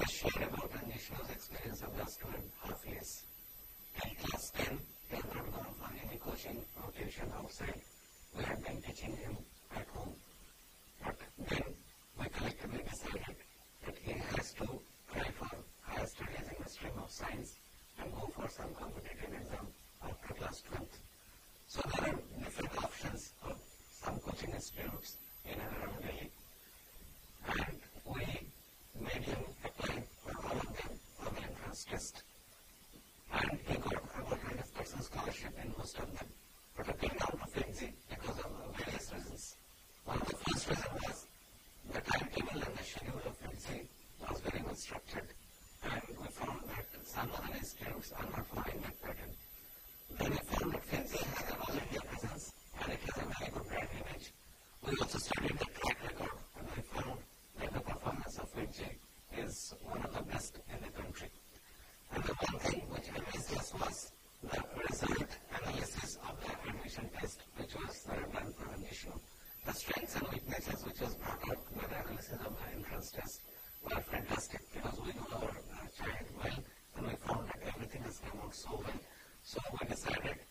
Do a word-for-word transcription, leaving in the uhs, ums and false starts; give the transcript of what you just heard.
I shared about Anjishnu's experience of last two and a half years. In class ten, he had not gone for any coaching or tuition outside. We had been teaching him at home. But then we collectively decided that he has to try for higher studies in the stream of science and go for some competitive exam after class twelfth. So there are different options of some coaching institutes in and around Delhi. And we made him apply for all of them for the entrance test. And he got about one hundred percent scholarship in most of them. But it came down to FIITJEE because of various reasons. One of the first reasons was the timetable and the schedule of FIITJEE was very much structured. And we found that some other institutes are not following that pattern. Then we found that FIITJEE has a all India presence and it has a very good brand image. We also studied the track record and we found that the performance of FIITJEE is one of the best in the country. And the one thing which amazed us was the result analysis of the admission test, which was done for Anjishnu. The strengths and weaknesses which was brought out by the analysis of the entrance test were fantastic because we know our uh, child well and we found that everything has come out so well. So we decided